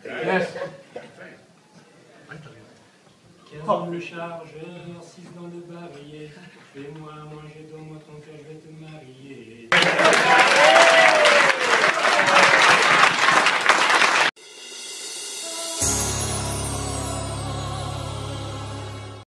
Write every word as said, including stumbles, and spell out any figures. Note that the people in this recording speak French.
Laisse. Quinze le chargeur, six dans le barillet. Fais-moi manger dans moi ton cœur, je vais te marier.